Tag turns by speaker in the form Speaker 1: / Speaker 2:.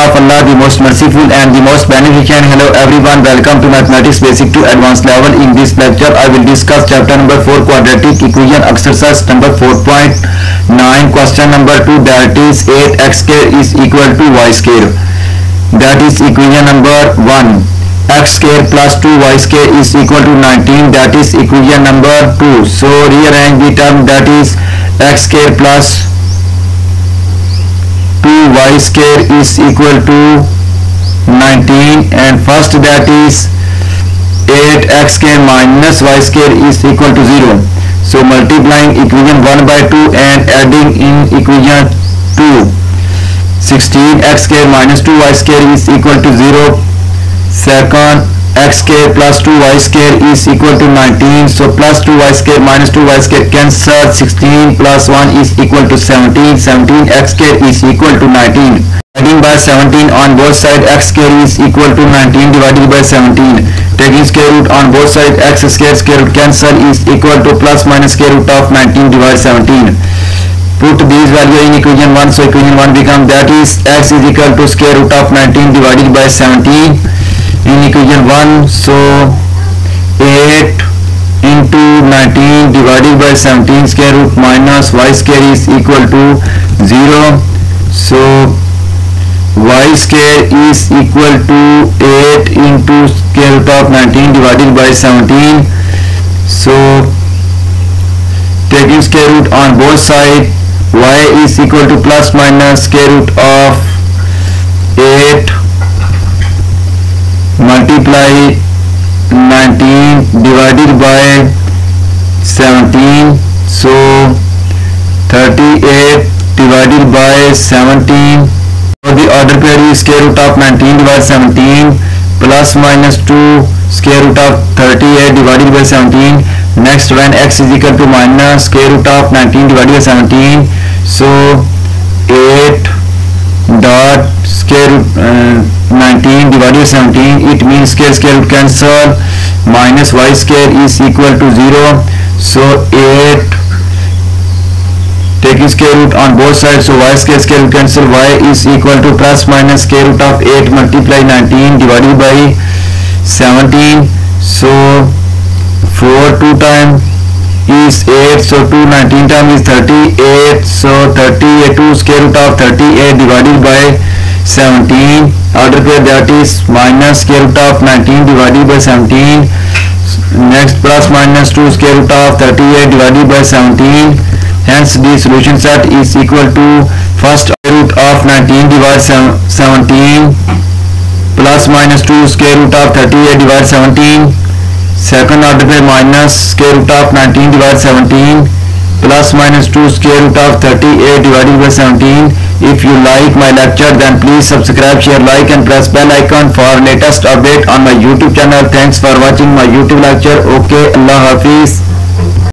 Speaker 1: of Allah, the most merciful and the most beneficent. Hello everyone, welcome to Mathematics Basic to Advanced level. In this lecture, I will discuss chapter number 4, quadratic equation, exercise number 4.9, question number 2, that is 8x square is equal to y square. That is equation number 1. X square plus 2y square is equal to 19. That is equation number 2. So rearrange the term, that is x square plus 2y square is equal to 19, and first that is 8x square minus y square is equal to 0. So multiplying equation 1 by 2 and adding in equation 2, 16x square minus 2y square is equal to 0. Second, x square plus 2y square is equal to 19. So plus 2y square minus 2y square cancel. 16 plus 1 is equal to 17. 17x square is equal to 19. Dividing by 17 on both sides, x square is equal to 19 divided by 17. Taking square root on both sides, x square root cancel is equal to plus minus square root of 19 divided 17. Put these values in equation 1. So equation 1 becomes, that is x is equal to square root of 19 divided by 17. In equation 1, so 8 into 19 divided by 17 square root minus y square is equal to 0. So y square is equal to 8 into square root of 19 divided by 17. So taking square root on both sides, y is equal to plus minus square root of 8 multiply 19 divided by 17. So 38 divided by 17. So the order pair is square root of 19 divided 17 plus minus 2 square root of 38 divided by 17. Next, when x is equal to minus square root of 19 divided by 17. So 8 dot square root 19 divided by 17, it means square root cancel, minus y square is equal to 0. So 8 taking square root on both sides, so y square root cancel, y is equal to plus minus square root of 8 multiply 19 divided by 17. So 4 2 times is 8, so 2 19 times is 38. So 38 2 square root of 38 divided by 17. Order pair, that is minus square root of 19 divided by 17. Next, plus minus 2 square root of 38 divided by 17. Hence the solution set is equal to first square root of 19 divided 17 plus minus 2 square root of 38 divided 17. Second order pair, minus square root of 19 divided 17 plus minus 2 square root of 38 divided by 17. If you like my lecture, then please subscribe, share, like and press bell icon for latest update on my YouTube channel. Thanks for watching my YouTube lecture. Okay, Allah Hafiz.